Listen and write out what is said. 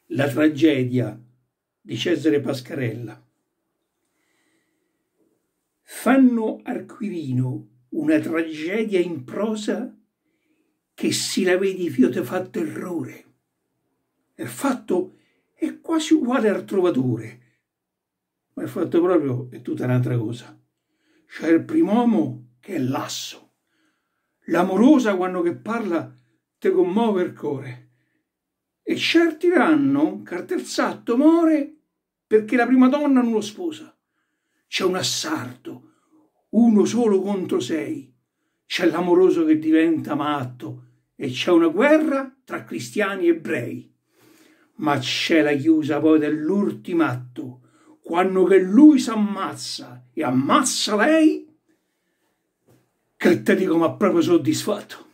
La tragedia di Cesare Pascarella. Fanno al Quirino una tragedia in prosa che si la vedi fio te fa terrore. Il fatto è quasi uguale al Trovatore, ma il fatto proprio è tutta un'altra cosa. C'è il primo uomo che è lasso, l'amorosa quando che parla te commuove il cuore, e certi diranno che il terzatto muore perché la prima donna non lo sposa. C'è un assardo, uno solo contro sei, c'è l'amoroso che diventa matto e c'è una guerra tra cristiani e ebrei. Ma c'è la chiusa poi dell'ultimatto, quando che lui s'ammazza e ammazza lei, che te dico ma proprio soddisfatto.